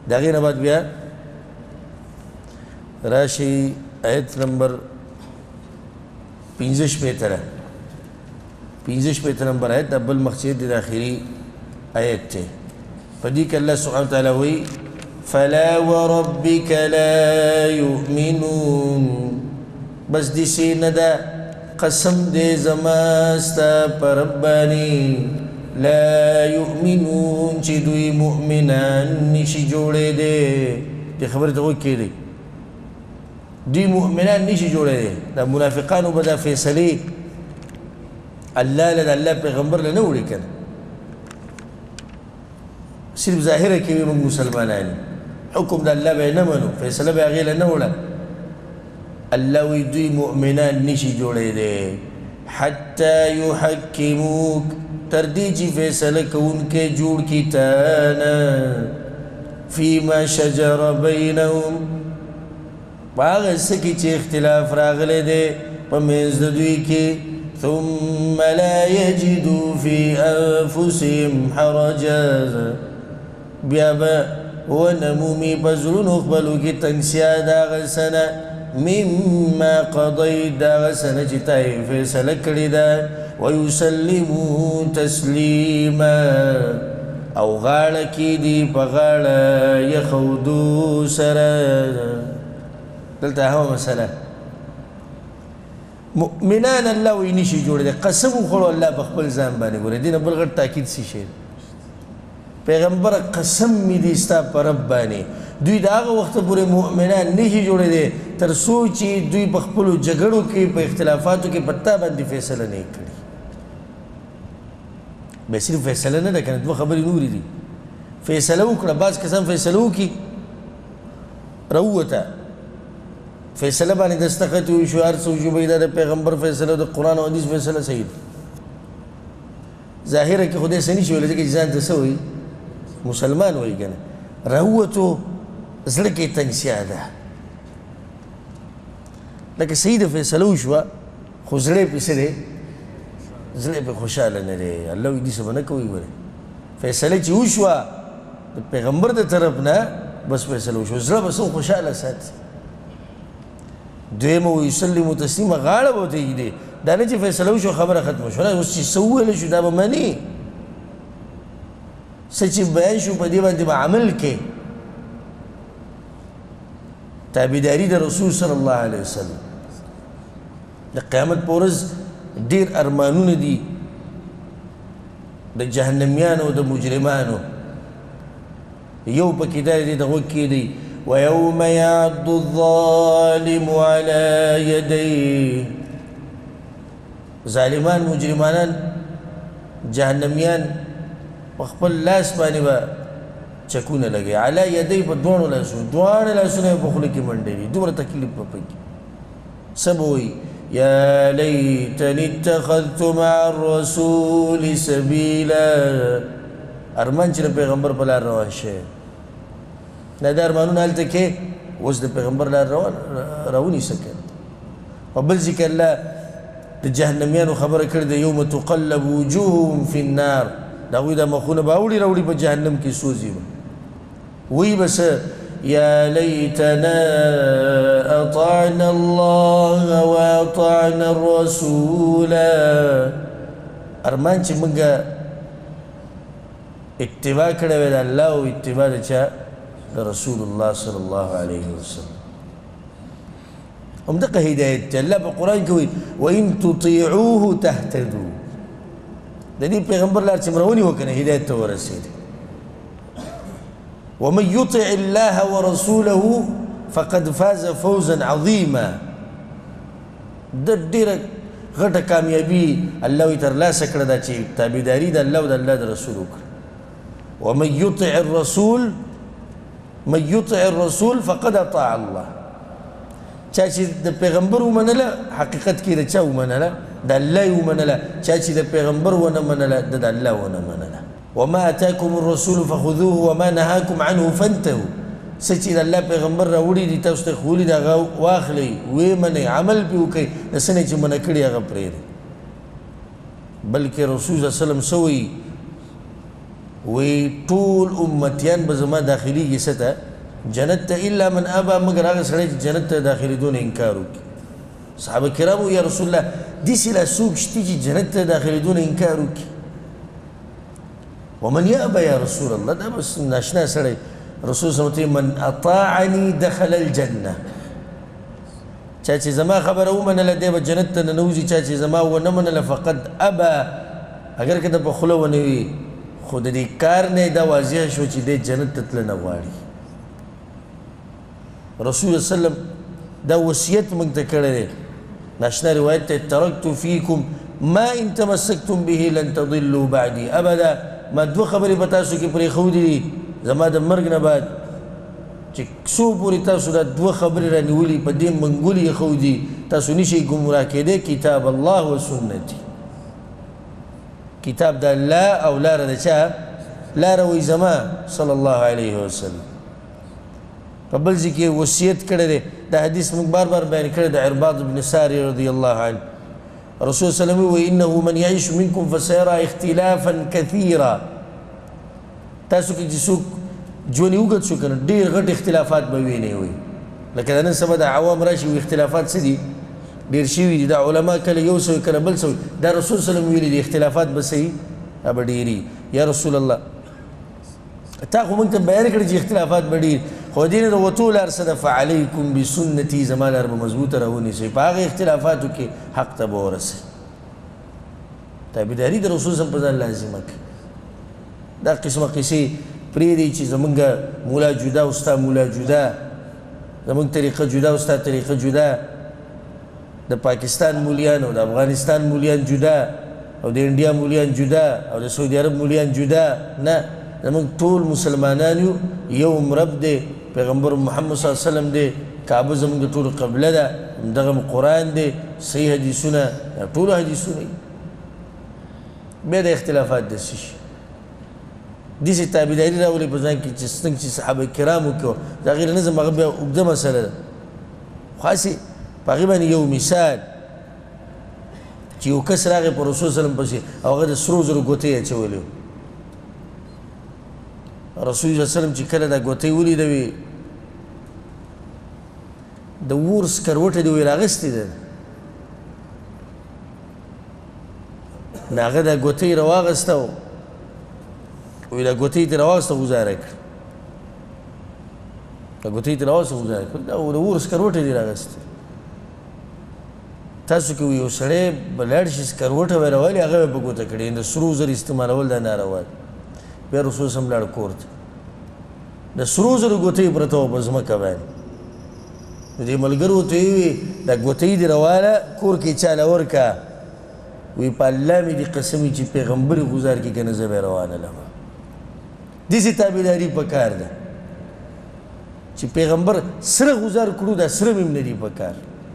د هغې نه بعد بیا راشي آیت نمبر 55 ده 55 نمبر آیت د بل مخچې د آخري آیت دی په دې کې الله سبحانه وتعالی وایي فلا وربك لا يؤمنون بس دې نه ده قسم دې زما ستا په رب باندې لا يؤمنون چې دوی مؤمنان نشي جوړېدی دې خبرې ته غوږ کېږدئ دوی مؤمنان نشي جوړېدی دا منافقانو به دا فیصلې الله له د الله پیغمبر له نه وړي که نه صرف ظاهره کې وي موږ مسلمانان حکم د الله به یې نه منو فیصله به یې هغې له نه وړه الله وی دوی مؤمنان نشي جوړېدی حتی یحکموک تر دې چې فیصله کوونکی جوړ کي تا نه فیما شجر بینهم په هغه څه کې چې اختلاف راغلی دی په منځ د دوی کې ثم لا يجدوا في أنفسهم حرجا بیا به ونه مومي په زړونو خپلو کې تنګسیا د هغه څه نه مما قضیت د هغه څه نه چې تا یې فیصله کړې ده ویسلموا تسلیما او غاړه کېدي په غاړه یخودو سره دلته هغه مسله مؤمنان الله وی نشي جوړېدی قسم وخوړو الله په خپل ځان باندې ګورې دې نه بل غټ تاکید څه شی پیغمبره قسم مې دي ستا په رب باندې دوی د هغه وخته پورې مؤمنان نشي جوړېدی تر څو چې دوی په خپلو جګړو کې په اختلافاتو کې په تا باندې فیصله نه یې کړې بیا صرف فیصله نه ده که نه دوه خبرې نورې دي فیصله وکړه بعض کسان فیصله وکړي راووته فیصله باندې دستخط وشو هر څه وشو به دا د پیغمبر فیصله د قرآن او حدیث فیصله صحیح ده ظاهره کې خدای څه نشي ویلی ځکه چې ځان ته څه وایي مسلمان وایي که نه راووتو زړه کې تنګسیا ده لکه صحیح د فیصله وشوه خو زړه یې پې څه دی زړه پې خوشحاله نه دی الله وایي دې څه به نه کوئ ولې فیصله چې وشوه د پیغمبر د طرف نه بس فیصله وشوه زړه به څه خوشحاله ساتي دویمه ویسلمو تسلیمه غاړه به ورته ایږدي دا نه چې فیصله وشوه خبره ختمه شوه اوس چې څه وویلی شو دا به مني څه چې بیان شو په دې باندې به عمل کې تابعداري د رسول صلی الله علیه وسلم د قیامت په ورځ ډېر ارمانونه دي د جهنمیانو او د مجرمانو یو پکې دا دی د غوږ کې دی ويوم يعض الظالم على يديه ظالمان مجرمانان جهنميان خپل لاس باندې به چکونه لګي على يديه په دواړو لاسونو دواړه لاسونه په خوله کې منډې وي دومره تکلیف به پکې څه به وایي يا ليتني اتخذت مع الرسول سبيلا ارمان چې د پیغمبر په لار روان شي دا د ارمانونه هلته کې اوس د پیغمبر لار راونیسه که په بل ځای کې الله د جهنمیانو خبره کړې ده یوم تقلب وجوههم فی النار د هغوی دا مخونه به اوړي راوړي په جهنم کې سوځي به وایي به څه یا لیتنا اطعنا الله واطعنا الرسول ارمان چې موږ اتباع کړی وی د الله او اتباع د چا رسول الله صلی الله علیه وسلم همدغه هدایت دی الله په قرآن کې وایي وان تطیعوه تهتدوا د دې پیغمبر لار چې مرونی وکنه هدایت ته ورسېدي ومن يطع الله ورسوله فقد فاز فوزا عظیما د ډېره غټه کامیابي الله یې ترلاسه کړه دا چې تابعداري د الله او د الله د رسول وکړه ومن يطع الرسول من يطع الرسول فقد اطاع الله چا چې د پیغمبر ومنله حقیقت کې د چا ومنله د الله یې ومنله چا چې د پیغمبر ونه منله د الله ونه منله وما اتاکم الرسول فخذوه وما نهاکم عنه فانتهوا څه چې د الله پیغمبر راوړي دي تاسو ته ښوولي دي هغه واخلئ ویې منئ عمل پرې وکئ د څه نه چې منع کړي هغه پرېږدئ بلکې رسول صلی الله علیه وسلم څه وایي وی ټول امتیان به زما داخلیږي څه ته جنت ته الا من ابا مگر هغه سړی چې جنت ته داخلېدو نه انکار وکړي صحابه کرامو یا رسول الله داسې لا څوک شته چې جنت ته داخلېدو نه انکار وکړي ومن یأبه یا رسول الله دا بس ناشنا سړی رسول صلی الله علیه وسلم من اطاعنی دخل الجنه چا چې زما خبره ومنله دی به جنت ته ننوځي چا چې زما ونه منله فقد ابا اگر که د په خوله ونه وي خو د دې کار نه دا واضح شو چې دی جنت ته تله نه غواړي رسول صلی الله علیه وسلم دا وصیت موږ ته کړی دی ناشنا روایت ته ترکت فیکم ما ان تمسکتم به لن تضلوا بعدي ابدا ما دوه خبرې په تاسو کې پرېښودې دي زما د مرګ نه بعد چې څو پورې تاسو دا دوه خبرې رانیولي په دې منګولې یې ښودي تاسو نشئ ګمراه کېدی کتاب الله و سنتي کتاب د الله او لاره د چا لاره وی زما صلی الله علیه وسلم په بل ځای کې وصیت کړی دی دا حدیث موږ بار بار بیان کړی د عرباض بن ساری رضی الله عنه رسول صلی الله علیه وسلم وی انه من یعیش منکم فسیرى اختلافا کثیرا تاسو کې چې څوک ژوند یې اوږد شو که نه ډېر غټ اختلافات به وینئ وی لکه د نن سبا د عوام راشي وي اختلافات څه دي ډېر شوي دي دا علما کله یو څه کله بل څه دا رسول صلی الله علیه وسلم ویلي دي اختلافات به صحیح دا به ډېري یا رسول الله تا خو موږ ته بیان کړي چې اختلافات به ډېر خو دې نه د وتو لار څه ده فعلیکم بسنتي زما لار به مضبوطه راونیسئ په هغه اختلافاتو کې حق ته به ورسئ تابعداري د رسول صلی الله علیه وسلم په ځان لازمه کړي دا قسمه قصې پرېږدئ چې زمونږ مولا جدا او ستا مولا جدا زمونږ طریقه جدا او ستا طریقه جدا د پاکستان مولیان او د افغانستان مولیان جدا او د انډیا مولیان جدا او د سعودي عرب مولیان جدا نه زمونږ ټول مسلمانان یو یو رب دی پیغمبر محمد صلی الله علیه وسلم دی کعبه زمونږ د ټولو قبله ده همدغه قرآن دی صحیح حدیثونه ټولو حدیثونه بیا د اختلافات داسې شي داسې تابعداري راولي په ځان کې چې څنګه چې صحابه کرامو کې د هغې نظم هغه بیا اوږده مسله ده خو هسې په هغې باندې یو مثال چې یو کس راغی په رسول صلی الله علیه وسلم پسې او هغه د سرو زرو ګوتې اچولې رسول صلی الله علیه وسلم چې کله دا ګوتې ولیده وي د ور سکروټه دې ویې راغستې ده نو هغه دا ګوتې راواغسته وی دا ګوتې ترې راواغسته ګزاره کړه دا ګوتې ترې راواغسته ګزاره کړه دا د ور سکروټه دې راغستې تاسو کې یو سړی به لاړ شي سکروټه به یې راولي هغه به په ګوته کړي د سرو زرو استعمالول دا ناروا دي بیا رسول صلی الله علیه وسلم لاړ کور ته د سرو زرو ګوتې پرته وه په ځمکه باندې نو دې ملګرو ته یې وویل دا ګوتې دې راواله کور کې چاله ورکړه وی په الله مې دې قسم وي چې پیغمبر یې ګزار کړي که نه زه به یې روانه داسې تابعداري پکار ده چې پیغمبر سره ګزار کړو دا سره مې هم نه دي پکار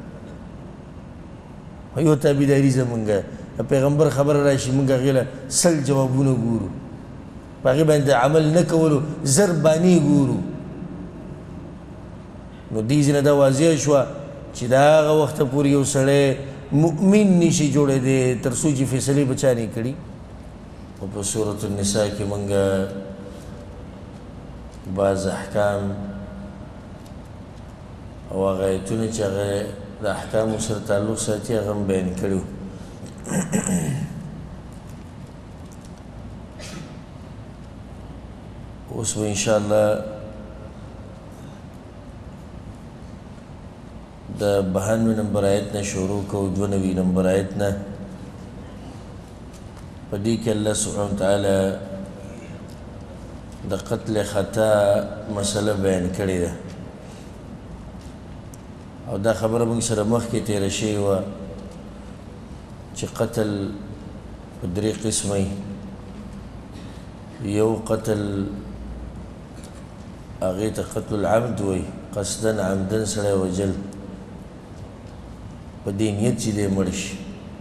یو تابعداري زمونږ د پیغمبر خبره راشي مونږ هغې له سل جوابونه ګورو په هغې باندې عمل نه کولو زر بانې ګورو نو دې ځینه دا واضح شوه چې د هغه وخته پورې یو سړی مؤمن نشي جوړېدی تر څو چې فیصلې به چا نه کړي او په سورة النساء کې مونږ بعض احکام او هغه ایتونه چې هغه د احکامو سره تعلق ساتي هغه هم بیان کړي وو اوس به انشاءالله د 92 نمبر آیت نه شروع کوو 92 نمبر آیت نه په دې کې الله سبحانه وتعالی د قتل خطا مسله بیان کړې ده او دا خبره موږ سره مخکې تېره شوې وه چې قتل په درې قسمه یو قتل هغې ته قتل العمد وایي قصدا عمدن سړی وجل په دې نیت چې دی مړ شي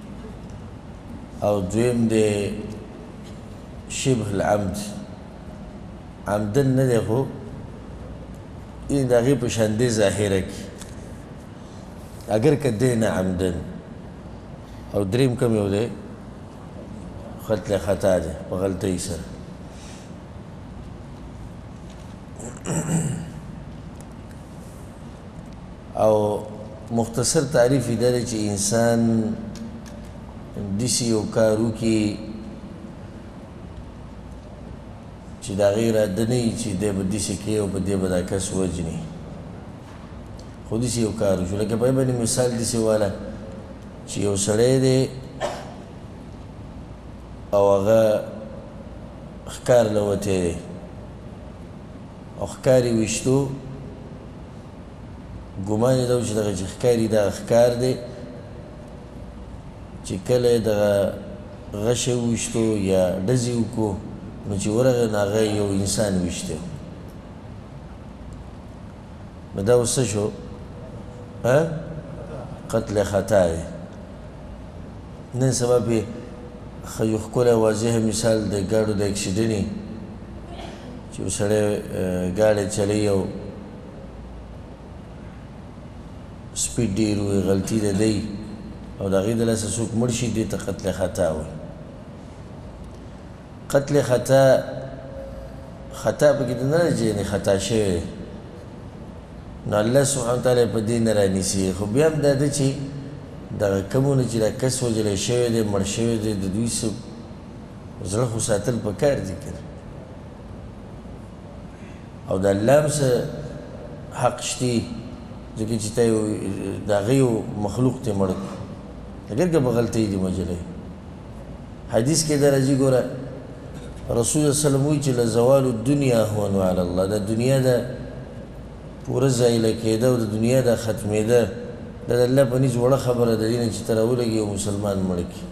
او دویم دی شبه العمد عمدن نه دی خو این د هغې په شان دی ظاهره کې اگر که دی نه عمدن او دریم کوم یو دی قتل خطا دی په غلطۍ سره او مختصر تعریف یې دا دی چې انسان داسې یو کار وکړي چې د هغې اراده نه وي چې دی به داسې کوي او په دې به دا کس وجني خو داسې یو کار وشو لکه په باندې مثال داسې واله چې یو سړی دی او هغه ښکار له وتی دی او ښکار یې ویشتو ګمان یې دا و چې دغه چې ښکار یي دغه ښکار دی چې کله یې دغه غشه وویشتو یا ډزې وکړو نو چې ورغی نو هغه یو انسان ویشتی نو دا اوس څه شو قتل خطا دی نن سبا پې ښه یو ښکلی واضح مثال د ګاډو د اکسیډنټ چې یو سړی ګاډی چلوي او سپیډ ډېر وي غلطي د دی او د هغې د لاسه څوک مړ شي دې ته قتل خطا وایي قتل خطا پکې د نه دی چې یعنې خطا شوی دی نو الله سبحانه وتعالی په دې نه رانیسي خو بیا هم دا ده چې دغه کومونه چې دا کس وژلی شوی دی مړ شوی دی د دوی څه زړه خو ساتل پکار دي که او د الله هم څه حق شتي ځکه چې تا د هغه یو مخلوق ته مړ کړو اگر که په غلطۍ دي وژلی حدیث کې دا راځي ګوره رسول الله وسلم وایي چې لزوال الدنیا هون علی الله د دنیا د پوره ځایله کېده او د دنیا د ختمېده دا د الله په نیز وړه خبره ده دې نه چې ته راولګي یو مسلمان مړ کړي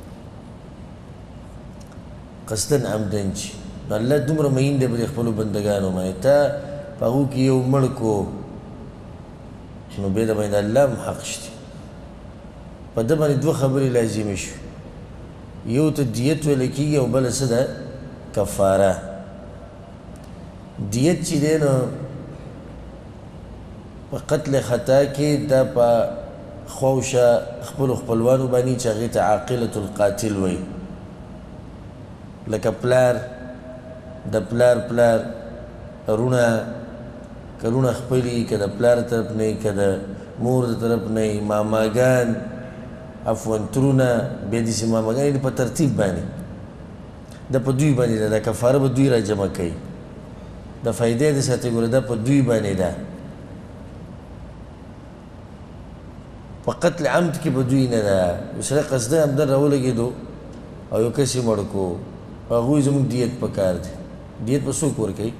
قصدن عمدن چې نو الله دومره مین دی په دې خپلو بندګانو باندې تا په هغو کې یو مړ کو نو بیا د باندې الله هم حق شته په ده باندې دوه خبرې لازمې شو یو ته دیت ویلی کېږي او بله څه ده کفاره دیت چې دی نو په قتل خطا کې دا په خواوشه خپلو خپلوانو باندې چې هغې ته عاقلة القاتل وایي لکه پلار د پلار پلار رونه که رونه خپلي که د پلار طرف نه که د مور د طرف نه ماماګان عفوا ترونه بیا داسې ماماګان په ترتیب باندې دا په دوی باندې ده دا کفاره به دوی را جمع کوي د فایدې د ساتي ګوره دا په دوی باندې ده په قتل عمد کې به دوی نه ده یو سړی قصدن عمدن راولګېدو او یو کس یې مړ کړو هغوی زموږ دیت پکار دی دیت به څوک ورکوي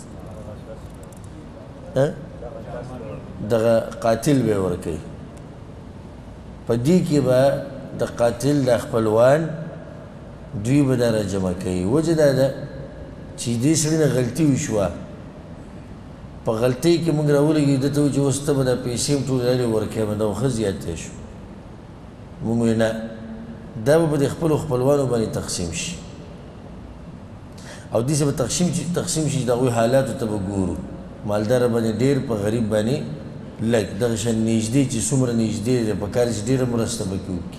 دغه قاتل به یې ورکوي په دې کې به د قاتل د خپلوان دوی به دا را جمع کوي وجه دا ده چې دې سړي نه غلطي وشوه په غلطۍ کې موږ راولګي ده ته و چې اوس ته به دا پیسې هم ټولې ډلې ورکوې دا ښه زیاتی شو موږ وایو نه دا به په د خپلو خپلوانو باندې تقسیم شي او داسې به تقسیم شي چې د هغوی حالاتو ته به ګورو مالدار باندې ډېر په غریب باندې لږ دغه شان نږدې چې څومره نږدې دی پکار چې ډېره مرسته به کې وکړي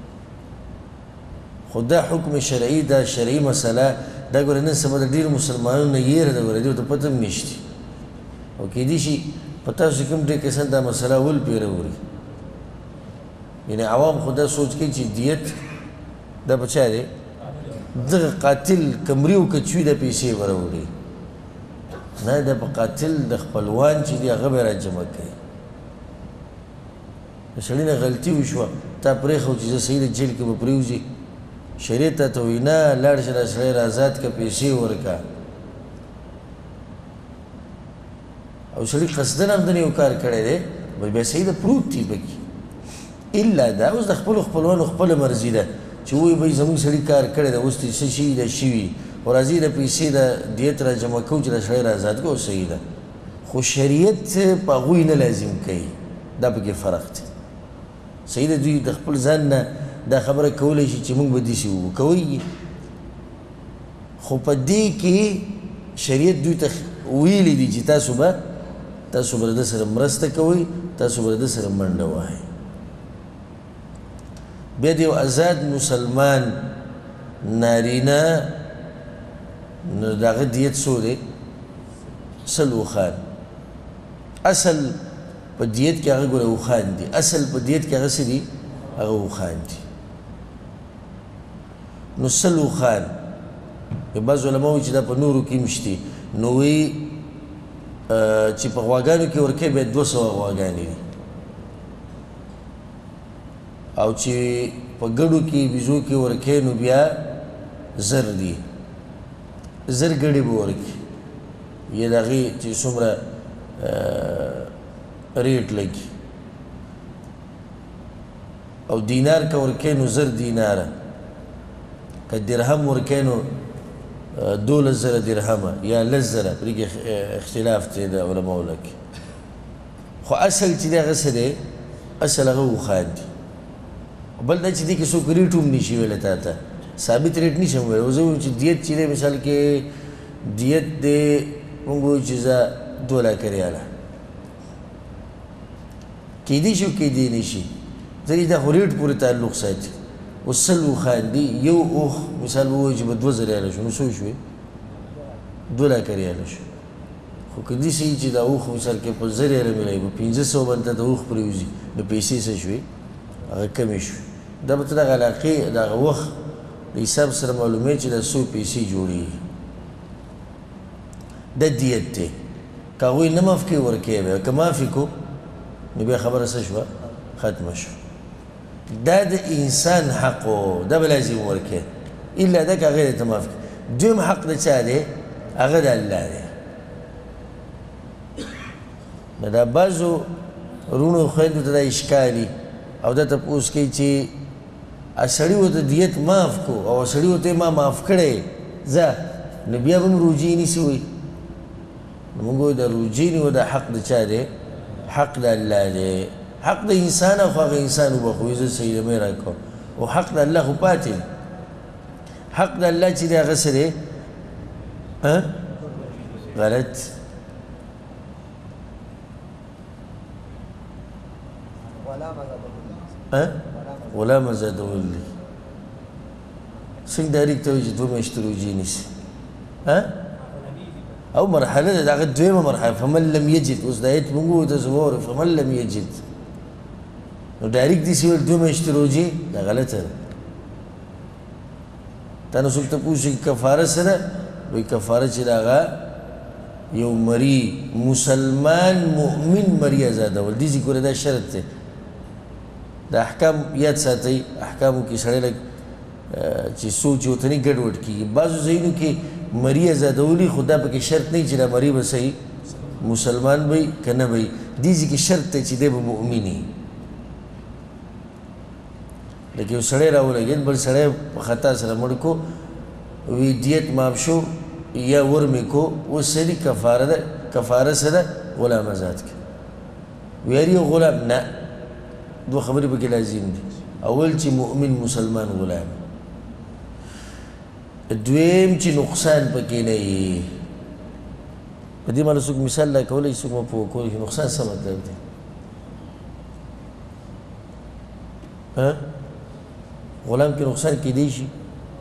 خو دا حکم شرعي دا شرعي مسله دا ګوره نن سبا د ډېرو مسلمانانو نه یېره ده ګوره دې ورته پته هم نشته او کېدای شي په تاسو کوم ډېر کسان دا مسله ول پې راوړي یعنې عوام خو دا سوچ کوي چې دیت دا په چا دی دغه قاتل کمري او کچوي د پیسې به راوړي نه دا په قاتل د خپلوان چې دي هغه به را جمع کوي د سړي نه غلطي وشوه تا پرېښود چې زه صحیح د جیل کې به پرېوځي شریعت ته ته وایي نه لاړ شه دا سړی را ازاد کړه پیسې ورکړه او سړي قصدن همدن یو کار کړی دی بیا صحیح ده پروت دي پکې الا دا اوس د خپلو خپلوانو خپله مرضي ده چې وایي بهی زموږ سړي کار کړی ده اوس ته څه شي ده شوي او راځي د پیسې د دیت را جمع کوو چې د سړی را ازاد کړو صحیح ده خو شریعت په هغوی نه لازم کوي دا پکې فرق دی صحیح ده دوی د خپل ځان نه دا خبره کولی شي چې موږ به داسې وکړو کوي خو په دې کې شریعت دوی ته ویلی دي چې تاسو به د ده سره مرسته کوئ تاسو به د ده سره منډه وهئ بیا د یو ازاد مسلمان نارینه نو د هغه دیت څو دی سل اوخان اصل په دیت کې هغه ګوره اوخان دي اصل په دیت کې هغه څه دي هغه اوخان دي نو سل اوخان بعض علما وایي چې دا په نورو کې هم شته نو وایي چې په غواګانو کې ورکوې بیا 200 غواګانې دي او چې په ګډو کې بیزو کې ورکوې نو بیا 1000 دي 1000 ګډې به ورکړي یا د هغې چې څومره ریټ لګي او دینار که ورکوې نو 1000 دیناره که درهم ورکوې نو 12000 درهمه یا 10000 پرې کې اختلاف دی د علماو لکې خو اصل چې دی هغه څه دی اصل هغه اوښان دي بل دا چې دې کې څوک ریټ هم نشي ویلی تا ته ثابت ریټ نشم ویلی اوس زه وایم چې دیت چې دی مثال کې دیت دی مونږ وایو چې زه 2 لکه ریاله کیدی شي او کیدی نشي ځکه دا خو ریټ پورې تعلق ساتي اوس سل اوښان دي یو اوښ مثال ووایو چې به 2000 ریاله شو نو څو شوې 2 لکه ریاله شو خو که داسې وي چې دا اوښ مثال کې په 1000 ریاله میلایي په 500 باندې د اوښ پرېوځي نو پیسې څه شوې هغه کمې شوې دا به ته دغه علاقې دغه وخت د حساب سره معلوموې چې دا څو پیسې جوړېږي دا دیت دی که هغوی نه معاف کوي ورکوې به که معاف یې کړو نو بیا خبره څه شوه ختمه شوه دا د انسان حق و دا به لازم ورکوې الا دا که هغې درته معاف کړي دویم حق د چا دی هغه د الله دی نو دا بعضو وروڼو خویندو ته دا اشکالي او دا تپوس کوي چې سړي ورته دیت معاف کړو او سړي ورته ما معاف کړی ځه نو بیا به هم روجې نیسي وایي نو موږ وایو دا روجې نیو دا حق د چا دی حق د الله دی حق د انسان خو هغه انسان وبخوي زه سیدمۍ راکړم او حق د الله خو پاتې دی حق د الله چې دی هغه څه دی غلط غلام زادول دي څنګه دایرکټ ته وایي چې 2 میاشتې روجې نیسي او مرحله ده دغه دویمه مرحله فمن لم یجد اوس د آیت موږ وایو تاسو واورئ فمن لم یجد نو ډایرکټ داسې ویل 2 میاشتې روجې دا غلطه ده تا نه څوک تپوس چې کفاره څه ده وایي کفاره چې د هغه یو مري مسلمان مؤمن مري ازادول دې ذکر دا شرط دی د احکام یاد ساتئ احکامو کې سړی لږ چې سوچ ورته نه ګډوډ کېږي بعضو ځایونو کې مري ازادولي خو دا پکې شرط نه چې دا مري به صحیح مسلمان به وي که نه به وي دې ځای کې شرط دی چې دی به مؤمن وي لکه یو سړی راولګېد بل سړی په خطا سره مړ کو وی دیت معاف شو یا ور مې کو اوس څه دي کفاره ده کفاره څه ده غلام آزاد کړي ویل یو غلام نه دو خبرې پکې لازم دي اول چې مؤمن مسلمان غلام دویم چې نقصان پکې نه وي په دې باندې څوک مثال لا کولی څوک مو پوه کولی نقصان څه مطلب دی غلام کې نقصان کېدی شي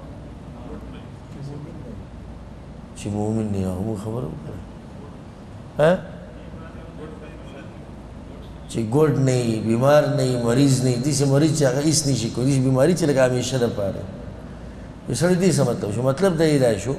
چې مؤمن نه هغه خبره وکړه چې ګوډ نه وي بیمار نه وي مریض نه وي داسې مریض چې هغه هېڅ نشي کولی داسې بیماري چې لکه همیشه دپاره یو سړی دې څه مطلب شو مطلب دا یې دا شو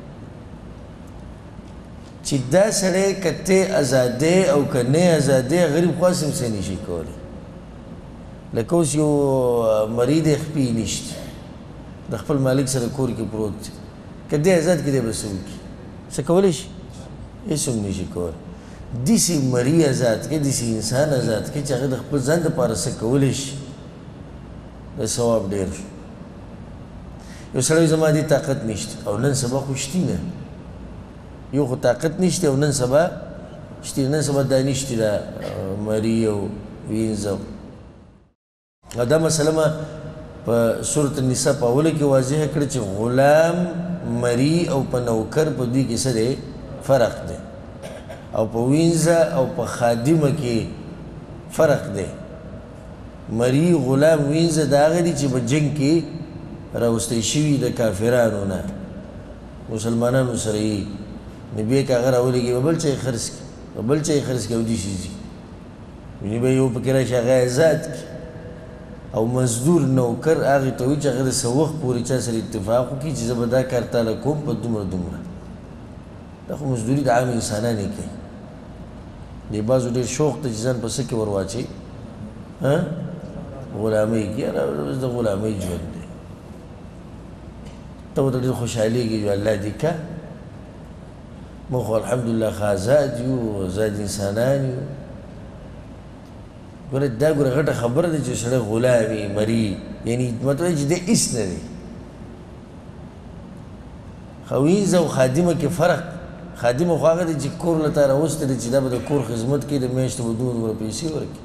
چې دا سړی که ته ازادۍ او که نه ازادۍ غریب خو هسې هم څه نشي کولی لکه اوس یو مري دی خپې نشته د خپل مالک سره کور کې پروت دی که دی ازاد کړي دی به څه وکړي څه کولی شي هېڅ هم نشي کولی داسې مري ازاد کړي داسې انسان ازاد کړي چې هغه د خپل ځان دپاره څه کولی شي د ثواب ډېر شو یو سړی زما دې طاقت نشته او نن سبا خو شتي نه یو خو طاقت نشته او نن سبا شتي نن سبا دا نشته دا مري او وینځه او دا مسله ما په سورة النساء په اوله کې واضح کړه چې غلام مري او په نوکر په دوی کې څه دی فرق دی او په وینځه او په خادمه کې فرق دی مري غلام وینځه د هغه دي چې په جنګ کې راوستی شوي د کافرانو نه مسلمانانو سره یې نو بیا که هغه راولېږي به بل چا یې خرڅ کړي به بل چا یې خرڅ کړي او داسې ځي نو به یو پکې راشي هغه آزاد کړي او مزدور نوکر هغې ته وایي چې هغه د څه وخت پورې چا سره اتفاق وکړي چې زه به دا کار تاله کوم په دومره دومره دا خو مزدوري د عام انسانان یې کوي دې بعضو ډېر شوق ته چې ځان په څه کې ور واچوي غلامۍ کې یاره اوس د غلامۍ ژوند دی ته ورته ډېر خوشحالېږي چې الله دې که موږ خو الحمدلله ښه آزاد یو آزاد انسانان یو ګوره دا ګوره غټه خبره ده چې سړی غلام وي مري یعنی مطلب چې دی هېڅ نه دی خویز او خادمه کې فرق خادمه خو هغه دی چې کور له تا راوستی دی چې دا به د کور خدمت کوي د میاشتې به دومره دومره پیسې ورکړي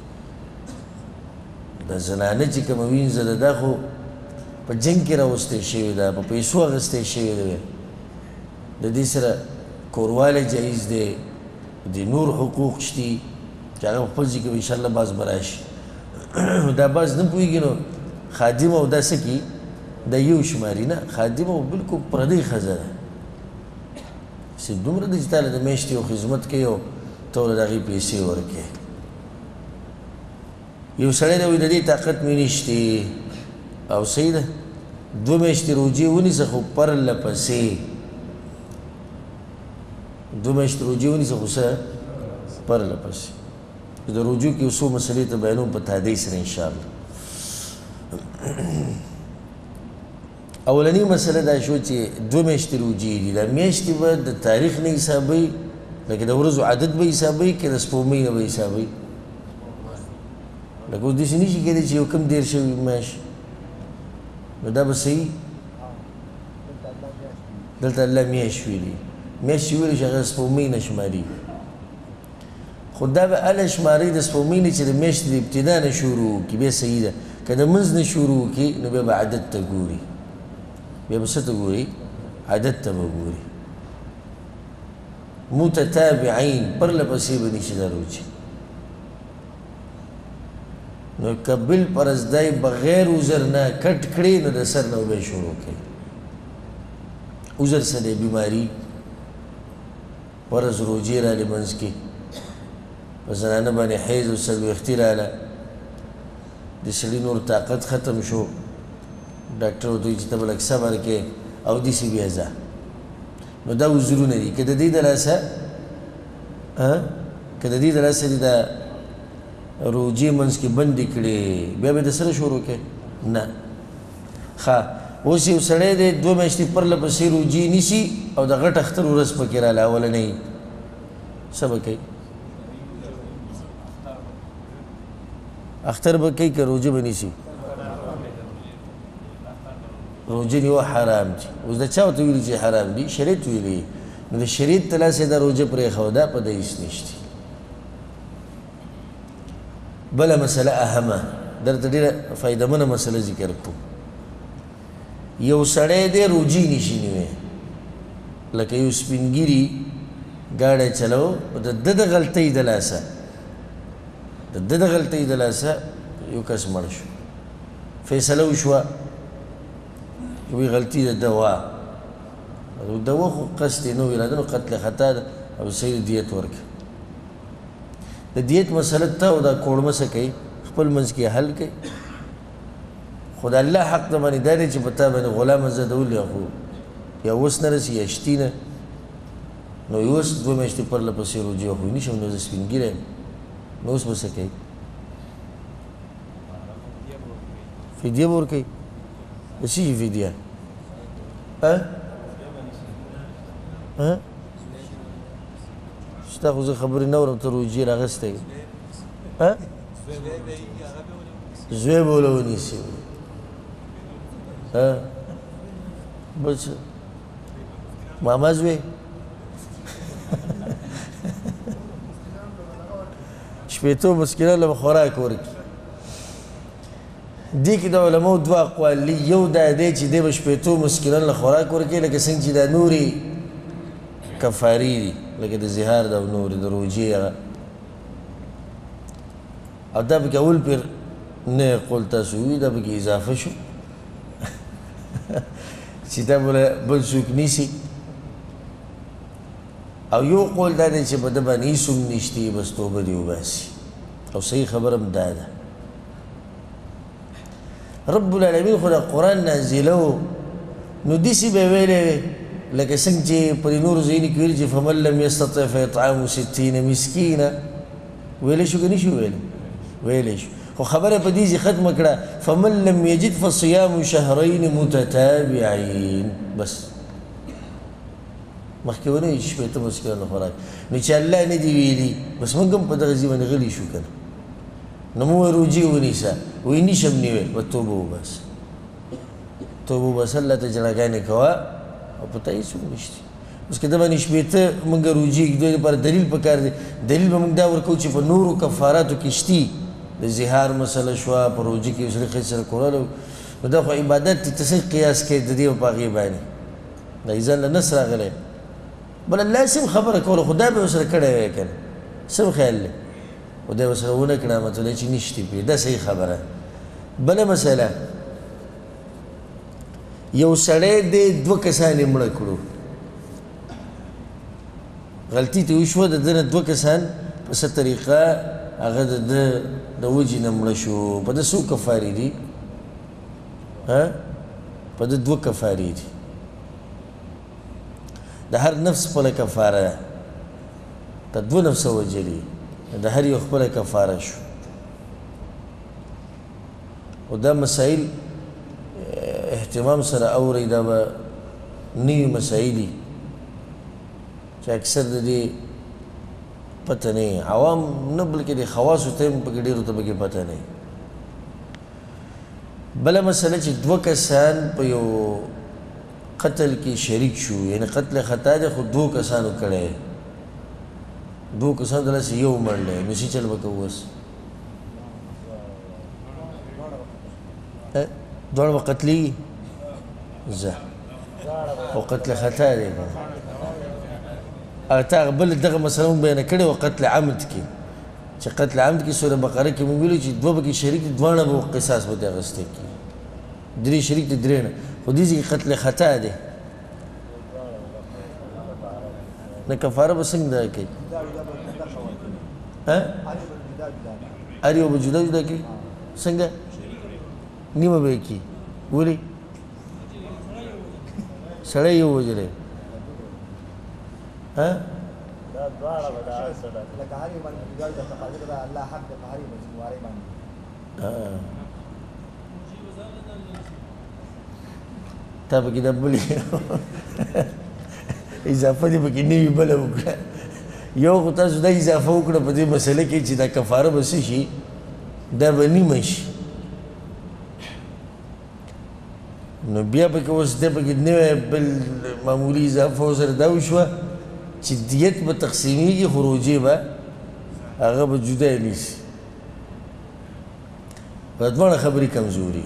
دا زنانه چې کومه وینځه ده دا خو په جنګ کې راوستی شوې ده په پیسو اخیستی شوې ده د دې سره کوروالی جایز دی د نور حقوق شتي چې هغه په خپل ځای کې به انشاءالله باز به راشي دا باز نه پوهېږي نو خادم او دا څه کي دا یو شماري نه خادم او بلکل پردۍ ښځه ده چې دومره ده چې تاله د میاشتې یو خدمت کوي او ته ورله د هغې پیسې ورکوې یو سړی دی وایي د دې طاقت مې نشتې او صحیح ده 2 میاشتې روجې ونیسه خو پرله پسې 2 میاشتې روجې ونیسه خو څه پرله پسې د روجو کې یو څو مسلې ته بیانوم په تادۍ سره انشاءالله اولنی مسله دا شو چې 2 میاشتې روجې دي دا میاشتې به د تاریخ نه حسابوي لکه د ورځو عدد به حسابوي که د سپوږمۍ نه به حسابوي لکه اوس داسې نه شي کېدی چې یو کم دېر شوي میاشت نو دا به صحیح دلته الله میاشت ویلي میاشت چې ویلي چې هغه سپوږمۍ نه شماري خو دا به هله شماري د سپوږمۍ نه چې د میاشتې د ابتدا نه شروع وکړي بیا صحیح ده که د منځ نه شروع وکړي نو بیا به عدد ته ګوري بیا به څه ته ګوري عدد ته به ګوري متتابعین پرله پسې به نشي دا روجې نو که بالپرزدی بغیر عذر نه کټ کړي نو د سر نه به شروع کړي عذر څه دی بیماري فرض روجې راغلې منځ کې په زنانه باندې حیض او څلوېښتي راغله د سړي نور طاقت ختم شو ډاکټر ورته وایي چې ته به لږ صبر کې او داسې بیا ځه نو دا عذرونه دي که د دې د لاسه که د دې د لاسه دې دا روجې منځ کې بندې کړې بیا به د سره شروع کړې نه ښه اوس یو سړی دی 2 میاشتې پرله پسې روجې نیسي او د غټ اختر ورځ پکې راله اولنۍ څه به کوي اختر به کوي که روجه به نیسي روجه نیول حرام دي اوس د چا ورته ویلي چې حرام دي شریعت ویلي نو د شریعت ته لاسې دا روجه پرېښوده په ده هېڅ نشته بله مسله اهمه درته ډېره فایدهمنه مسله ذکر کړو یو سړی دی روجې نشي نیوی لکه یو سپین ګیري ګاډی چلو د ده د غلطۍ د لاسه د ده د غلطۍ د لاسه یو کس مړ شو فیصله وشوه وی غلطي د ده وه د وه خو قصد یې نه و اراده نو قتل خطا ده او صحیح دیت ورکړه د دیت مسله ته او دا کوړمه څه کوي خپل منځ کې حل کوي خو د الله حق ته باندې دا دی چې په تا باندې غلام ازادول یا خو یا اوس نه رسي یا شتي نه نو اوس 2 میاشتې پرله پسې روجې خو نشم نو زه سپین ګیری یم نو اوس به څه کوي فدیه به ورکوي د څه شي فدیه ستا خو زه خبرې نه اورم ته روجې راغستی زوی به وله ونیسي بل څه ماما زوی شپېتو مسکینانو له به خوراک ورکړي دې کې د علماو 2 اقوال دي یو دا دی چې دی به شپېتو مسکینانو له خوراک ورکوي لکه څنګه چې دا نورې کفاري دي لکه د زهار ده او نورې د روجې هغه او دا پکې اول پیر نه قول تاسو وي دا پکې اضافه شو چې دا بل څوک نیسي او یو قول دا دی چې په ده باندې هېڅ هم نشتي بس توبه دې وباسي او صحیح خبره هم دا ده رب العالمین خو دا قرآن نازله نو داسې به ویلی لکه څنګه چې پر نورو ځایونو کې ویلي چې فمن لم یستطع فاطعام 60 مسکینه ویلی شو که نه شو ویلی شو خو خبره په دې ختمه کړه فمن لم یجد فصیام شهرین متتابعین بس مخکې ونه وایي چې شپېته مسکینانو خوراک نو چې الله نه دي ویلي بس موږ هم په دغه ځای باندې غلي شو که نه نو مو وایي روجې ونیسه وایي نشم نیوی به توبه وباسه توبه وباسه الله ته جړاګانې کوه او په تا هېڅ هم نشته اوس که ده باندې شپېته مونږ روجې ږدو لپاره دلیل پکار دی دلیل به مونږ دا ورکوو چې په نورو کفاراتو کې شتي د زهار مسله شوه په روجې کې یو سړي ښځې سره کوړلی نو دا خو عبادت دی ته څنګه قیاس کوې د دې او په هغې باندې دا یې ځان له نس راغلی بله الله سم خبره کوله خو دا به یې ورسره کړی وی که نه سم خیال دی خو دا یې ورسره ونه کړه مطلب چې نشتې پرې دا صحیح خبره بله مسله یو سړی دی دوه کسان یې مړه کړو غلطي ته وشوه د ده نه دوه کسان په څه طریقه هغه د ده د وجې نه مړه شو په ده څو کفارې دي په ده دوه کفارې دي د هر نفس خپله کفاره ده که دوه نفسه وجلي د هر یو خپله کفاره شو او دا مسایل اهتمام سره اورئ دا به نوي مسایلي چې اکثر د دې پته نه عوام نه بلکې د خواصو ته هم پکې ډېرو ته پکې پته نه بله مسله چې دوه کسان په یو قتل کې شریک شو یعنی قتل خطا دی خو دوه کسانو کړی دوه کسانو دلاسې یو مړلی نو څه چل به کوو اوس دواړه به قتلېږي زه خو قتل خطا دی هغه تا بله دغه مسله مونږ بیانه کړې وه قتل عمد کې چې قتل عمد کې سوره بقره کې مونږ ویلو چې دوه به کې شریک دي دواړه به قصاص به دې اخیستی کېږي درې شریک دي درې نه خو دې ځای کې قتل خطا دی نه کفاره به څنګه دا کوي هر یو به جدا جدا کوي څنګه نیمه به یې کړي ولې سړی یې ووژلی تا پکې دا بلې اضافه دې پکې نوي بله وکړه یو خو تاسو دا اضافه وکړه په دې مسله کې چې دا کفاره به څه شي دا به نیمه شي نو بیا پکې اوس دی پکې نوی بل معمولي اضافه ورسره دا وشوه چې دیت به تقسیمیږي خو روجې به هغه به جدا نیسي دا دواړه خبرې کمزوري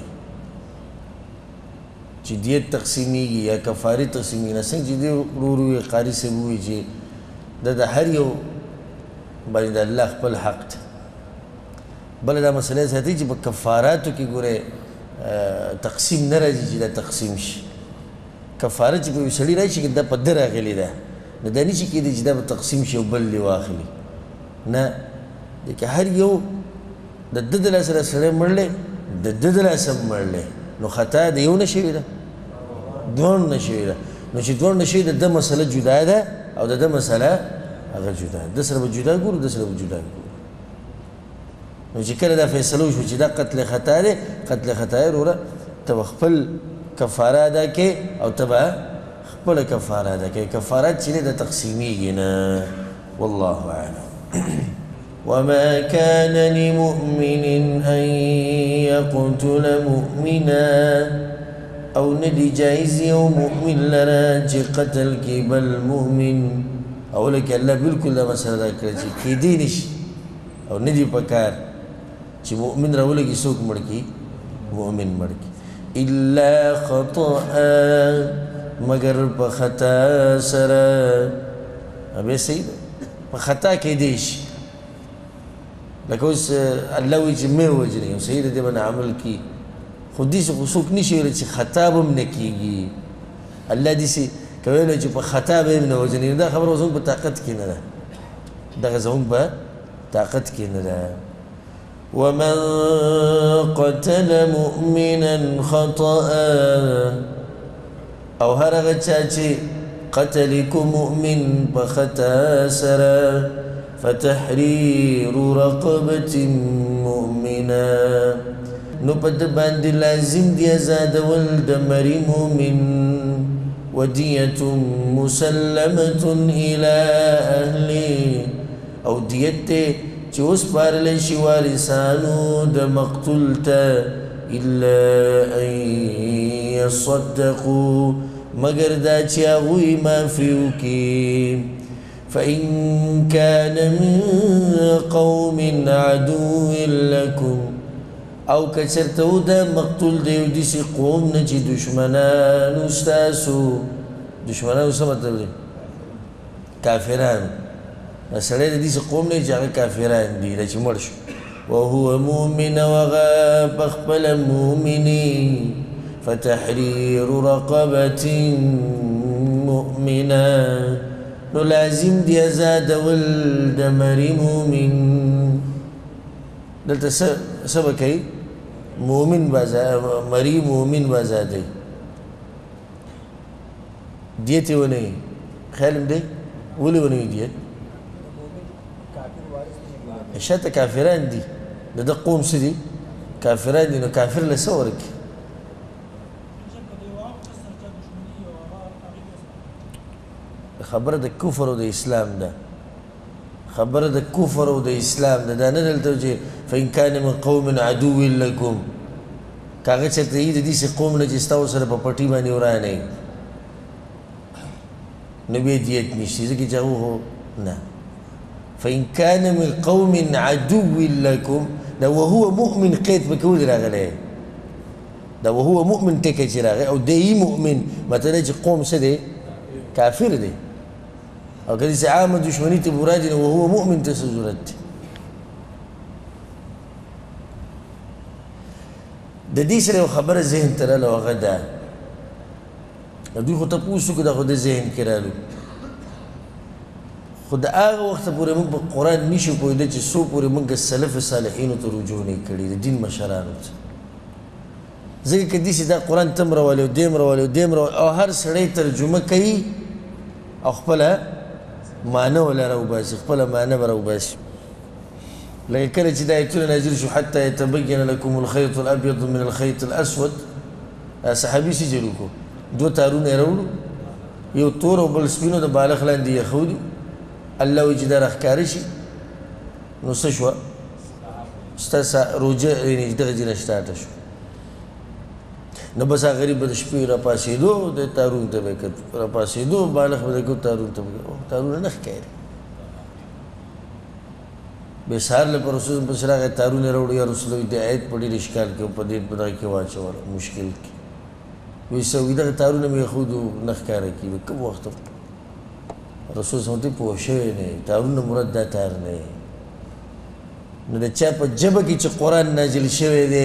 چې دیت تقسیمیږي یا کفارې تقسیمیږي نه څنګه چې دې ورو ورو قاري صاحب ووایي چې دا د هر یو باندې د الله خپل حق دی بله دا مسله ساتي چې په کفاراتو کې ګورئ تقسیم نه راځي چې دا تقسیم شي کفاره چې په یو سړي راشي دا په ده راغلې ده نو دا نشي کېدی چې دا به تقسیم شي او بل دې واخلي نه دی که هر یو د ده د لاسه را سړی مړلی د ده د لاسه مړلی نو خطا د یو نه شوې ده دواړو نه شوې ده نو چې دواړو نه شوې ده د مسله جدا ده او د ده مسله هغه جدا ده ده سره به جدا ګورو ده سره به جدا ګورو نو چې کله دا فیصله وشو چې دا قتل خطا دی قتل خطا یې وروره ته به خپل کفاره ادا کې او ته به خپله کفاره ادا کوي کفارات چې دی د تقسیمیږي نه والله اعلم وما كان لمؤمن أن يقتل مؤمنا او ندي جائز يو مؤمن لرا چې قتل کې بل مؤمن او لکه الله بالکل دا مسله دا کړې چې کیدی نشي او ندي پکار چې مؤمن راولږي څوک مړ کړي مؤمن مړ کړي الا خطأ مگر په خطا سره ابه صحیح په خطا کې دی شي لکه اوس الله وایي چې مې وجنې او صحیح دې باندې عمل کی خو دې څوک نشي ویلی چې خطا به هم نه کېږي الله داسې که ویلو چې په خطا به یې نه وژني دا خبره زموږ په طاقت کې نه ده دغه زموږ په طاقت کې نه ده ومن قتل مؤمنا خطأ او هر هغه چا چې قتل کو مؤمن په خطا سره فتحرير رقبة مؤمنة نو په د باندې لازم دی آزادول د مری مؤمن ودیة مسلمة إلى أهله او دیت ته چې وسپارلی شي وارثانو د مقتول ته الا ان يصدقوا مگر دا چې هغوی معافي وکړي فإن كان من قوم عدو لكم او کچرته و دا مقتول د یو داسې قوم نه چې دشمنانو ستاسو دشمنانو څه مطلب دی کافران سړی د داسې قوم نه چې هغه کافران دي دا چې مړ شو وهو مؤمن وغه په خپله مؤمني فتحرير رقبة مؤمنة نو لازم دی ازادول د مری مؤمن دلته څه به کوي مؤمن مری مؤمن به ازادوي دیت یې ونه وي خیال م دی ولې ونه وي دیت شاته کافران دي د ده قوم څه دي کافران دي نو کافر له څه ورکړي خبره د کفر او د اسلام ده خبره د کفر او د اسلام ده دا نه دلته چې فإن كان من قوم عدو لكم که هغه چېرته وي د داسې قوم نه چې ستا ورسره په پټي باندې ورانه وي نو بیا دیت نشته ځکه چې هغه نه فإن كان من قوم عدو لكم دا وهو مؤمن قید پکې ولې راغلی دا وهو مؤمن ټکی چې راغی او دی مؤمن مطلب چې قوم څه دی کافر دی او که داسې عامه دشمني ته مراد نه وهو مؤمن ته څه ضرورت دی د دې سره یو خبره ذهن ته راغله هغه ده دوی خو تپوس وکړو دا خو د ذهن کې راغلو خو د هغه وخته پورې موږ په قرآن نشو پوهېده چې څو پورې موږ سلف صالحینو ته رجوع نه کړي د دین مشرانو ته ځکه که داسې دا قرآن ته م راولي او دی م راولي او دی م راولي او هر سړی ترجمه کوي او خپله معنه ولا راوباسي خپله معنه به راوباسي لکه کله چې دا ایتونه نازل شو حتی یتبین لکم الخیط الابیض من الخیط الاسود صحابي څه چل وکړو دوه تارونه یې راوړو یو تور او بل سپینو د بالغ لاندې یخودي الله وایي چې دا راښکاره شي نو څه شوه ستا روژه یعنې دغه ځینه سټارټه شو نو بس هغه غریب به د شپې راپاڅېدو د تارون ته به یې کتو راپاڅېدو بالغ به د تارون ته به تارونه نه ښکاري بې سهار له پر رسول پسې راغی تارونه یې راوړو یا رسول د آیت په ډېر اشکال کې په دې په دغه کې واچول مشکل کې وایي څه وایي دغه تارونه مې ایښودو نه ښکاره کېږي کوم وخت رسول صلی پوه شوی نه تارونه مراد دا تار نه نو د چا په ژبه کې چې قرآن نازل شوی دی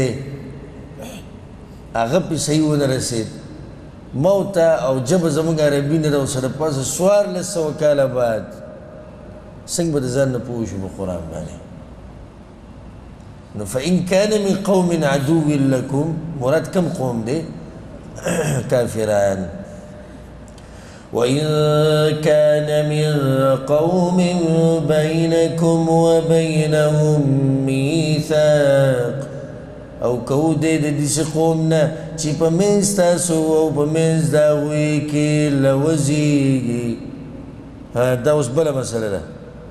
هغه پې صحیح ونه رسېد موته او ژبه زموږ عربي نه ده ورسره پاسه 1400 کاله بعد څنګه به د ځان نه پوه شو په قرآن باندې نو فإن كان من قوم عدو لكم مراد کم قوم دی کافران وإن كان من قوم بينكم وبينهم ميثاق او کو دې د دې قوم نه چې په منځ تاسو او په منځ د هغوی کې لوزیږي دا اوس بله مسله ده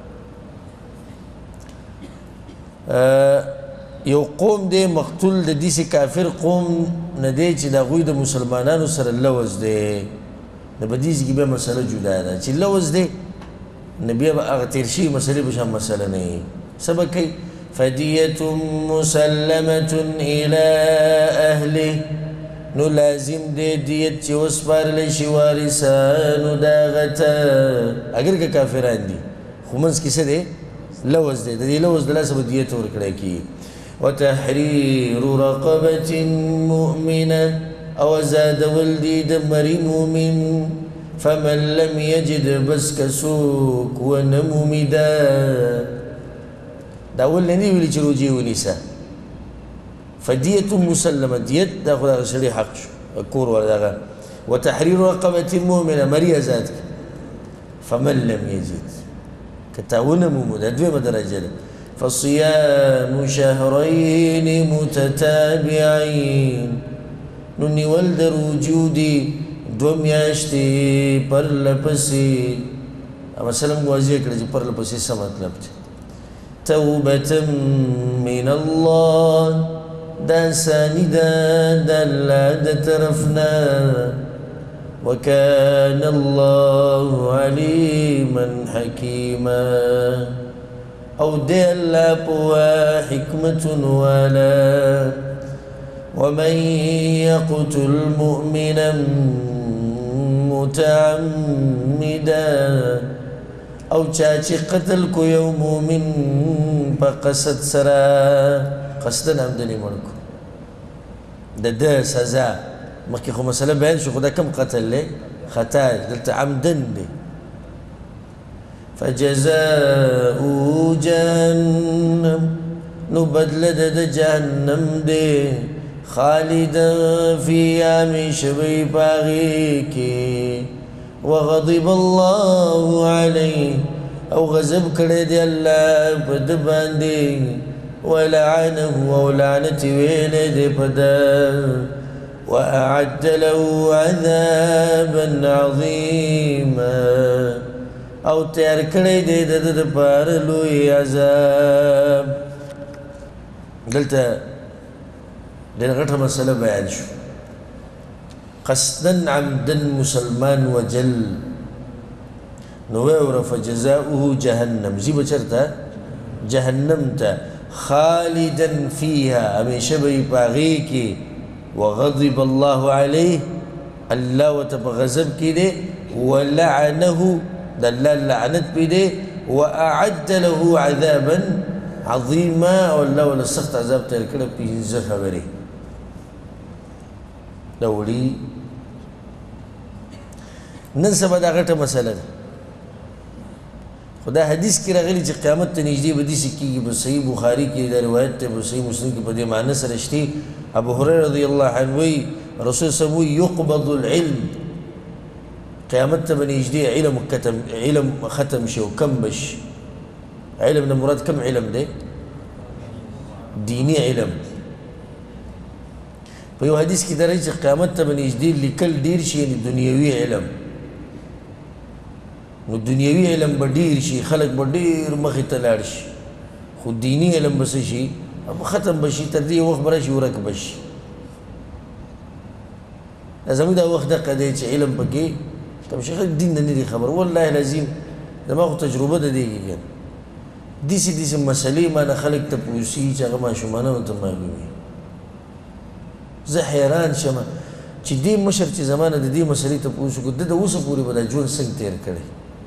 یو قوم دی مقتول د داسې کافر قوم نه دی چې د هغوی د مسلمانانو سره لوز دی د بدیز کې بیا مسله جدا ده چې لوز دی نو بیا به هغه تېر شوي مسلې به شان مسله نه وي څه به کوي فدیة مسلمة إلى أهله نو لازم دی دیت چې وسپارلی شي وارثانو د هغه ته اگر که کافران دي خو منځ کې څه دی لوز دی د دې لوز د لاسه به دیت ورکړی کېږي وتحرير رقبة مؤمنة او ازادول دی د مری مؤمن فمن لم يجد بس كسوك ونمومي دا اول نه ویلي چې روجې ونیسه فدیة مسلمه دیت دا خو دغه سړي حق شو کور ورغه وتحرير رقبة مؤمنة مريء ذات فمن لم يجد كتاونا ممودا دوما درجة فصيام شهرين متتابعين نني والدر وجودي دوم ياشتي پرلپسي اما سلام واضح کړه چې پرلپسي څه مطلب دی توبة من الله دا ساندا دا طرفنا وكان الله عليما حكيما او دي الله بوا حكمة ولا ومن يقتل مؤمنا متعمدا او چاچی قتل کو یو مومن پا قصد سرا قصدن عمدنی منکو دا سزا مخی خو مسئلہ بیان شو خدا کم قتل لے خطا دلتا عمدن لے فجزاؤه جهنم نبدل دا جهنم دے خالدا فيها من شبي باغيكي وغضب الله عليه او غضب کړی دی الله په د باندې ولعنه او لعنت ویلې دی په د واعد له عذابا عظيما او تیار کړی دی د لپاره لوی عذاب دلته ډېره غټه مسله بیان شو قصدا عمدا مسلمان وجل نوور فجزاؤه جهنم زي بچرتا جهنم تا خالدا فيها همیشه به پاغي کې وغضب الله عليه الله وتبغضب کې ولعنه دلال لعنت بده واعد له عذابا عظيما والله ولا سخت عذاب تر کړه په خبره دولي نن سبا دا غټه مسله ده خدا حدیث کې راغلي چې قیامت ته نږدې به داسې کېږي په صحیح بخاري کې دا روایت ته په صحیح مسلم کې په دې معنی سره شته ابو هريره رضی الله عنه وایي رسول صلی الله علیه يقبض العلم قیامت ته به نږدې علم ختم شي او کم بشي علم نه مراد کم علم دی دینی علم په یو حدیث کې درې چې قیامت ته به نږدې لیکل ډېر شي یعنې دنیوي علم نو دنیوي علم به ډېر شي خلک به ډېر مخې ته لاړ شي خو دیني علم به څه شي ختم به شي تر دې وخت به راشي ورک به شي زموږ دا وخت دقه دی چې علم پکې کوم شي خلک دین نه دي خبر والله العظیم زما خو تجربه ده دی داسې مسلې ما نه خلک ته پوښي چې هغه ماشومانه ورته معلومي زه حیران شم چې دې مشر چې زمانه د دې مسلې ته پوښ وکړو د اوسه پورې به دا ژوند څنګه تېر کړی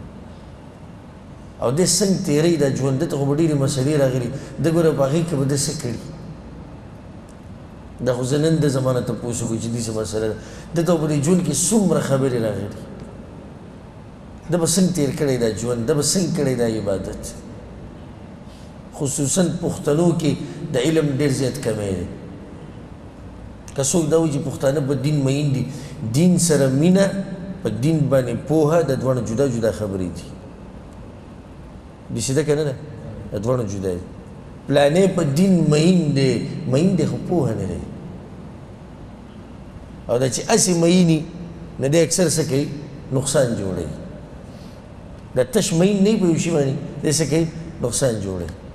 او دې څنګه تېروي دا ژوند دته خو به ډېرې مسلې راغلي د ګوره په هغې کې به ده څه کړي دا خو زه نن د زمانه ته پوښ وکړو چې داسې مسله ده دته په دې ژوند کې څومره خبرې راغلي ده به څنګه تېر کړی دا ژوند ده به څنګه کړی دا عبادت خصوصا پښتنو کې د علم ډېر زیات کمی دی که څوک دا وایي چې پښتانه په دین مین دي دین سره مینه په دین باندې پوهه د دواړو جدا جدا خبرې دي داسې ده که نه ده د دواړو جدا دي پلانې په دین مین دی خو پوهه نه دی او دا چې هسې میني نه دی اکثر څه کوي نقصان جوړوي دا تش مین نه وي په یو شي باندې دی څه کوي نقصان جوړوي